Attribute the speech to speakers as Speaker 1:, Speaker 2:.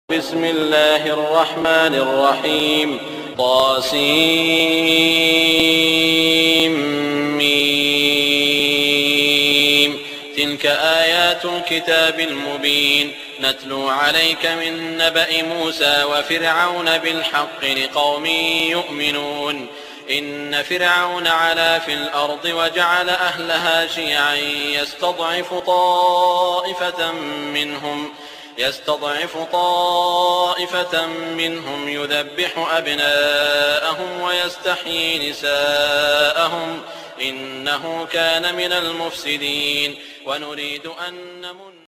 Speaker 1: بسم الله الرحمن الرحيم طاسيم تلك آيات الكتاب المبين نتلو عليك من نبأ موسى وفرعون بالحق لقوم يؤمنون إن فرعون علا في الأرض وجعل أهلها شيعا يستضعف طائفة منهم يذبح أبناءهم ويستحيي نساءهم إنه كان من المفسدين ونريد أن نمن